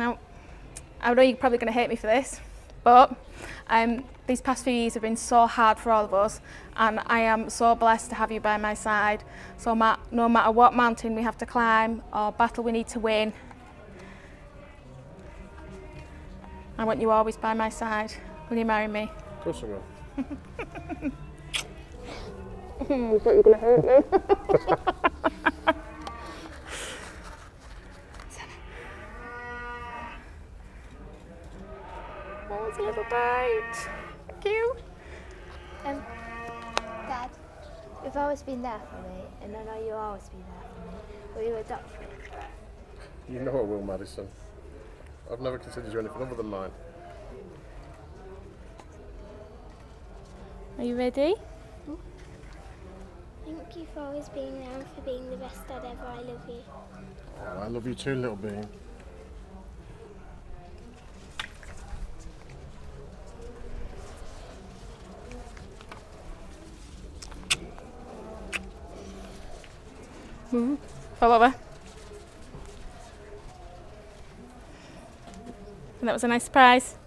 Now, I know you're probably going to hate me for this, but these past few years have been so hard for all of us, and I am so blessed to have you by my side. So no matter what mountain we have to climb or battle we need to win, I want you always by my side. Will you marry me? Of course I will. I thought you were going to hurt me. What's a little bite? Thank you. Dad, you've always been there for me, and I know you'll always be there for me. Will you adopt me? You know I will, Madison. I've never considered you anything other than mine. Are you ready? Thank you for always being there and for being the best dad ever. I love you. Oh, I love you too, little bean. Fall over. And that was a nice surprise.